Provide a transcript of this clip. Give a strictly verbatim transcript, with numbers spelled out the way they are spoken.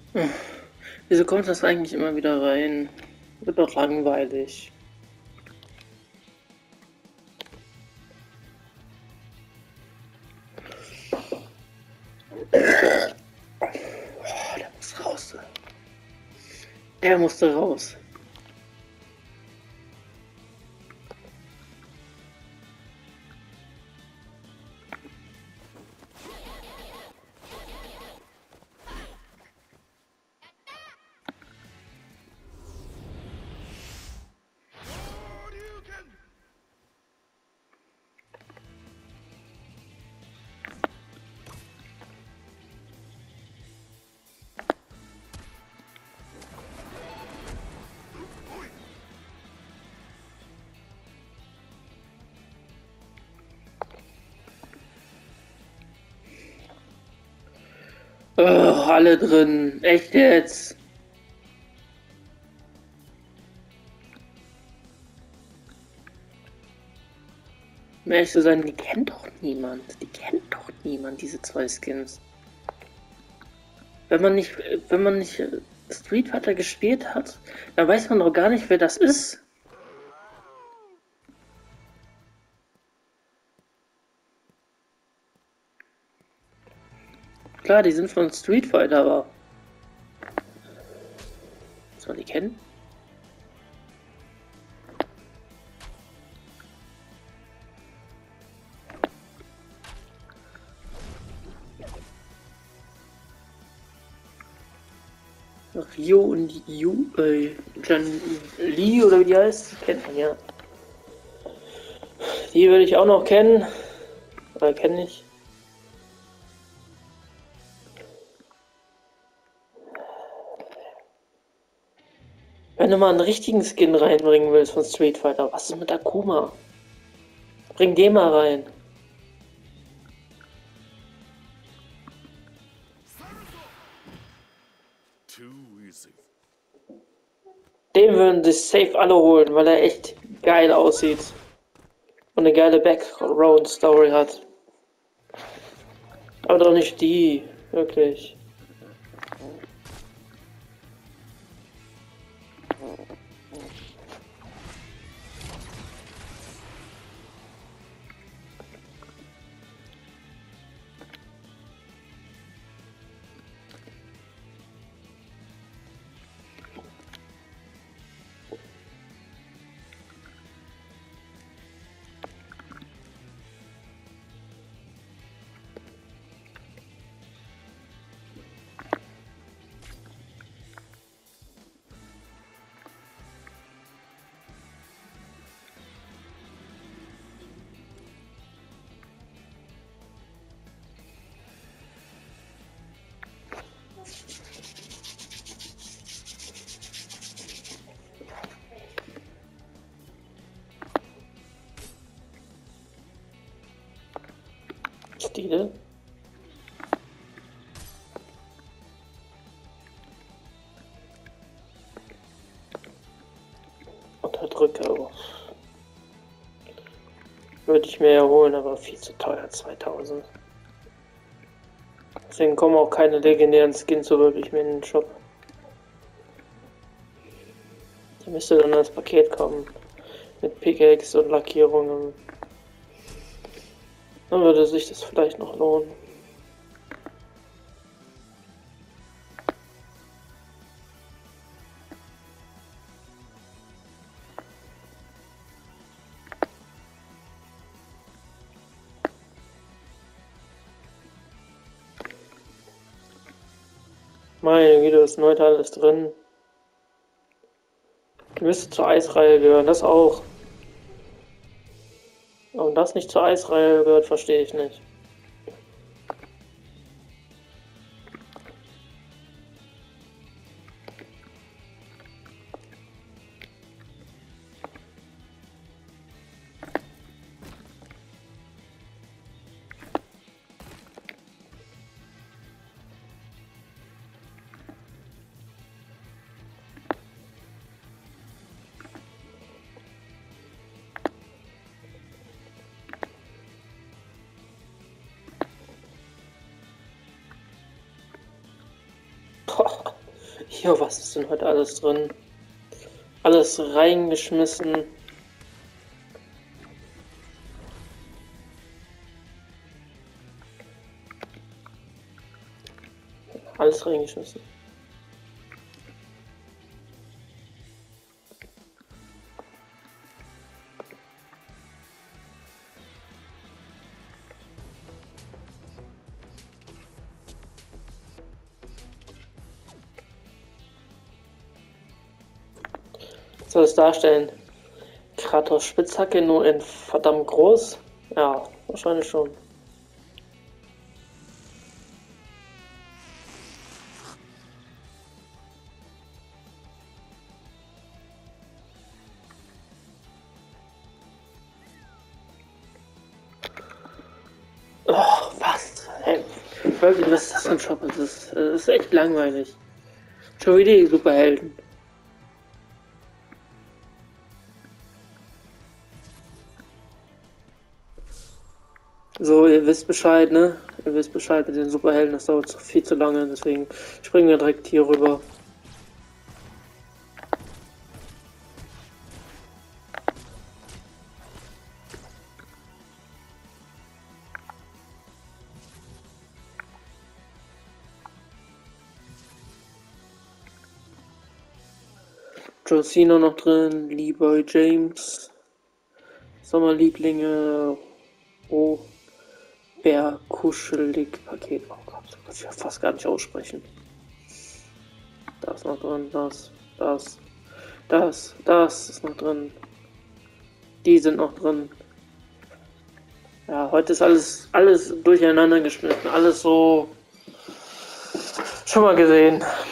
Wieso kommt das eigentlich immer wieder rein? Wird doch langweilig. Oh, der muss raus. Der musste raus. Oh, alle drin. Echt jetzt? Um ehrlich zu sein, die kennt doch niemand. Die kennt doch niemand, diese zwei Skins. Wenn man nicht, wenn man nicht Street Fighter gespielt hat, dann weiß man doch gar nicht, wer das ist. Klar, die sind von Street Fighter, aber soll die kennen? Rio und Yu, äh, Jan Li oder wie die heißt, kennt man ja. Die würde ich auch noch kennen. Oder kenne ich. Wenn du mal einen richtigen Skin reinbringen willst von Street Fighter, was ist mit Akuma? Bring den mal rein. Den würden sich safe alle holen, weil er echt geil aussieht. Und eine geile Background-Story hat. Aber doch nicht die, wirklich. Stile. Unterdrücker. Würde ich mir ja holen, aber viel zu teuer, zweitausend. Deswegen kommen auch keine legendären Skins so wirklich mehr in den Shop. Die müsste dann als Paket kommen. Mit Pickaxe und Lackierungen. Dann würde sich das vielleicht noch lohnen. Meine Güte, das Neuteil ist drin. Die müsste zur Eisreihe gehören, das auch. Warum das nicht zur Eisreihe gehört, verstehe ich nicht. Jo, was ist denn heute alles drin? Alles reingeschmissen. Alles reingeschmissen. Was soll es darstellen? Kratos Spitzhacke nur in verdammt groß? Ja, wahrscheinlich schon. Oh, was? Hey, wirklich, was ist das für ein Shop? Das ist, das ist echt langweilig. Schon wieder die Superhelden. So, ihr wisst Bescheid, ne? Ihr wisst Bescheid mit den Superhelden, das dauert viel zu lange, deswegen springen wir direkt hier rüber. Josino noch drin, Leroy James, Sommerlieblinge, oh, Bär, kuschelig, Paket, oh Gott, das kann ich ja fast gar nicht aussprechen. Da ist noch drin, das, das, das, das ist noch drin, die sind noch drin. Ja, heute ist alles, alles durcheinander geschmissen, alles so, schon mal gesehen.